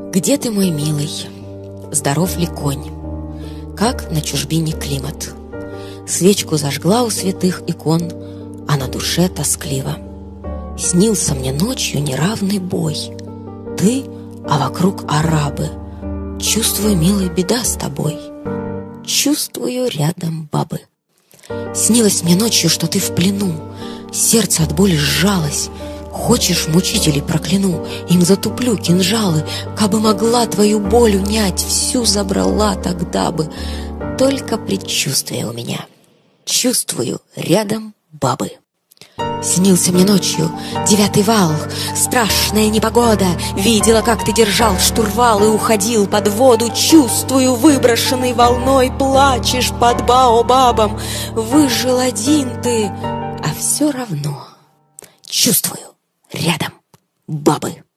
Где ты, мой милый? Здоров ли конь? Как на чужбине климат? Свечку зажгла у святых икон, а на душе тоскливо. Снился мне ночью неравный бой. Ты, а вокруг арабы. Чувствую, милый, беда с тобой. Чувствую рядом бабы. Снилось мне ночью, что ты в плену. Сердце от боли сжалось. Хочешь, мучителей прокляну, им затуплю кинжалы. Кабы могла твою боль унять, всю забрала тогда бы. Только предчувствие у меня. Чувствую рядом бабы. Снился мне ночью 9-й вал, страшная непогода. Видела, как ты держал штурвал и уходил под воду. Чувствую, выброшенный волной плачешь под баобабом. Выжил один ты, а все равно чувствую рядом бабы.